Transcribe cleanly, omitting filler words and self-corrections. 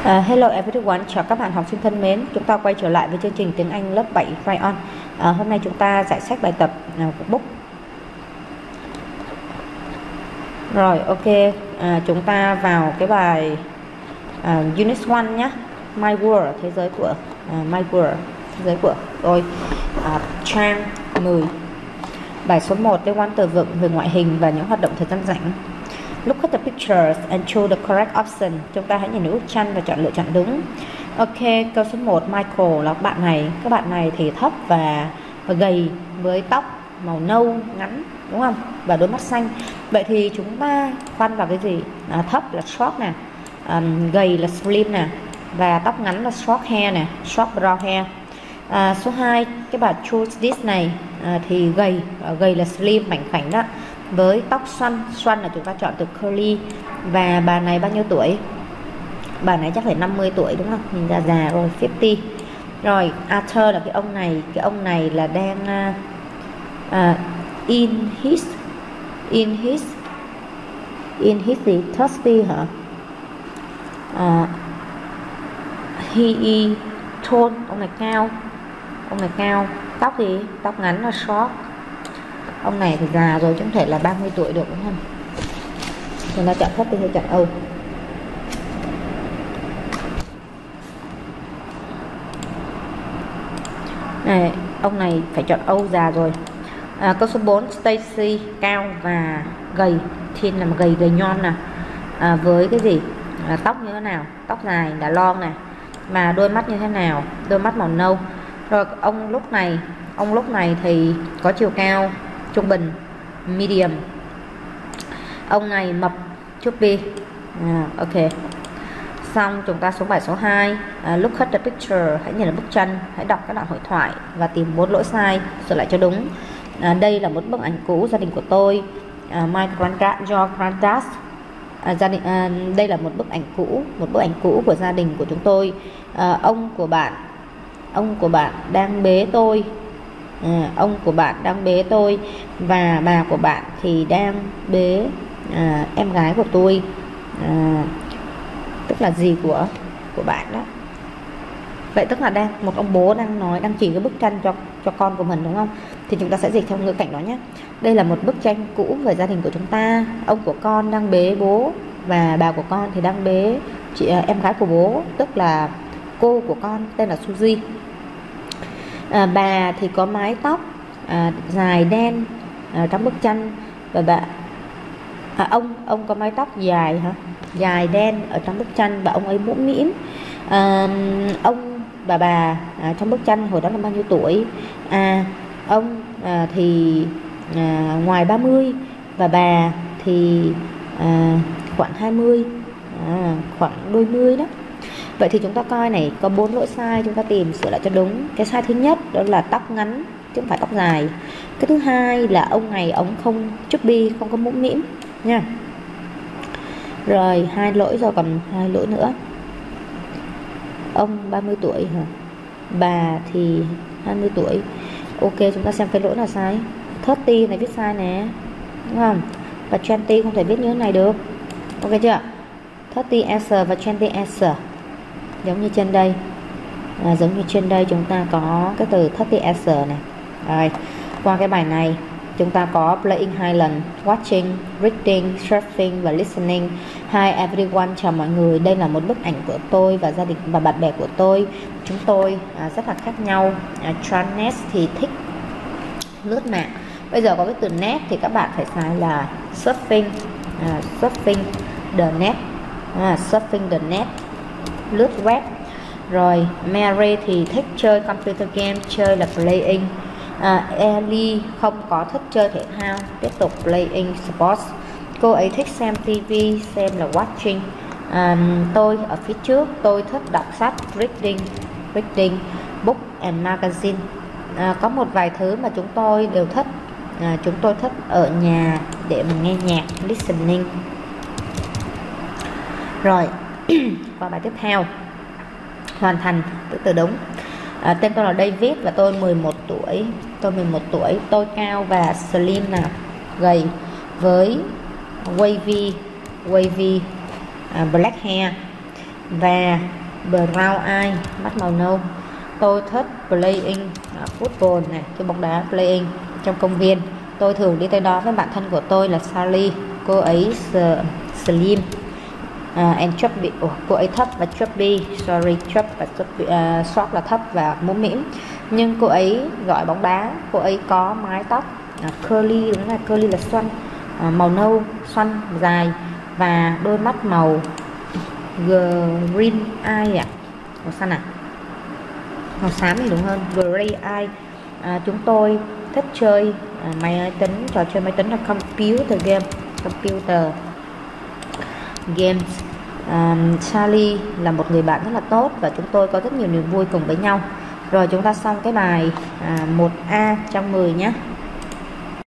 Hello everyone, chào các bạn học sinh thân mến. Chúng ta quay trở lại với chương trình tiếng Anh lớp 7 Try On. Hôm nay chúng ta giải sách bài tập của book. Rồi, ok, chúng ta vào cái bài Unit 1 nhé. My World, thế giới của My World, thế giới của tôi. Trang 10. Bài số 1, liên quan từ vựng về ngoại hình và những hoạt động thời gian rảnh. Look at the pictures and choose the correct option. Chúng ta hãy nhìn những bức tranh và chọn lựa chọn đúng. Ok, câu số 1, Michael là bạn này. Các bạn này thì thấp và gầy với tóc màu nâu ngắn, đúng không? Và đôi mắt xanh. Vậy thì chúng ta khoan vào cái gì? Thấp là short nè, gầy là slim nè, và tóc ngắn là short hair nè, short brown hair. Số 2, cái bà choose this này thì gầy là slim, mảnh khảnh đó, với tóc xoăn là chúng ta chọn từ curly. Và bà này bao nhiêu tuổi? Bà này chắc phải 50 tuổi đúng không? Nhìn ra già rồi, 50. Rồi Arthur là cái ông này là đang in his gì? 30 hả? He tall, ông này cao, tóc thì tóc ngắn là short. Ông này thì già rồi, chứ không thể là 30 tuổi được, đúng không? Chúng ta chọn thấp hay chọn Âu? Này, ông này phải chọn Âu, già rồi. Câu số 4, Stacy cao và gầy. Thin là gầy nhom nè. Với cái gì? Tóc như thế nào? Tóc dài là long nè. Mà đôi mắt như thế nào? Đôi mắt màu nâu. Rồi ông lúc này thì có chiều cao trung bình, medium. Ông này mập, chubby. Ok. Xong chúng ta xuống bài số 2, look at the picture, hãy nhìn vào bức tranh, hãy đọc các đoạn hội thoại và tìm 4 lỗi sai, sửa lại cho đúng. Đây là một bức ảnh cũ gia đình của tôi. My granddad, your granddad. Đây là một bức ảnh cũ của gia đình của chúng tôi. Ông của bạn đang bế tôi. Ông của bạn đang bế tôi và bà của bạn thì đang bế em gái của tôi, tức là dì của bạn đó. Vậy tức là một ông bố đang chỉ cái bức tranh cho con của mình, đúng không? Thì chúng ta sẽ dịch theo ngữ cảnh đó nhé. Đây là một bức tranh cũ về gia đình của chúng ta. Ông của con đang bế bố và bà của con thì đang bế em gái của bố, tức là cô của con tên là Suzy. Bà thì có mái tóc dài đen trong bức tranh, và ông có mái tóc dài đen ở trong bức tranh, và ông ấy mũm mĩm. Ông và bà trong bức tranh hồi đó là bao nhiêu tuổi? Ông thì ngoài 30 và bà thì khoảng 20, khoảng đôi mươi đó. Vậy thì chúng ta coi này, có 4 lỗi sai, chúng ta tìm sửa lại cho đúng. Cái sai thứ nhất đó là tóc ngắn chứ không phải tóc dài. Cái thứ hai là ông này ông không chubby, không có mũm mĩm nha. Rồi 2 lỗi rồi, còn 2 lỗi nữa. Ông 30 tuổi hả? Bà thì 20 tuổi. Ok, chúng ta xem cái lỗi nào sai. 30 này viết sai nè, đúng không? Và 20 không thể viết như thế này được. Ok chưa? 30 answer và 20 answer. Giống như trên đây chúng ta có cái từ 30 answer này. Rồi, qua cái bài này chúng ta có playing 2 lần, watching, reading, surfing và listening. Hi everyone, chào mọi người. Đây là một bức ảnh của tôi và gia đình và bạn bè của tôi. Chúng tôi rất là khác nhau. Tranet thì thích lướt mạng. Bây giờ có cái từ net thì các bạn phải xài là surfing, surfing the net, surfing the net, lướt web. Rồi Mary thì thích chơi computer game, chơi là playing. Ellie không có thích chơi thể thao, tiếp tục playing sports. Cô ấy thích xem TV, xem là watching. Tôi ở phía trước, tôi thích đọc sách, reading book and magazine. Có một vài thứ mà chúng tôi đều thích. Chúng tôi thích ở nhà để mà nghe nhạc, listening. Rồi qua bài tiếp theo, hoàn thành từ đúng. Tên tôi là David và tôi 11 tuổi. Tôi cao và slim nào, gầy với wavy black hair. và brown eye, mắt màu nâu. Tôi thích playing football này, cái bóng đá playing trong công viên. Tôi thường đi tới đó với bạn thân của tôi là Sally. Cô ấy slim and chubby. Cô ấy thấp và chubby, short là thấp và mũm mĩm. Nhưng cô ấy giỏi bóng đá. Cô ấy có mái tóc curly, đúng là curly là xoăn, màu nâu xoăn dài và đôi mắt màu green eye màu xanh màu xám thì đúng hơn, gray eye. Chúng tôi thích chơi máy tính, trò chơi máy tính là computer games. Charlie là một người bạn rất là tốt và chúng tôi có rất nhiều niềm vui cùng với nhau. Rồi chúng ta xong cái bài 1A trong 10 nhé.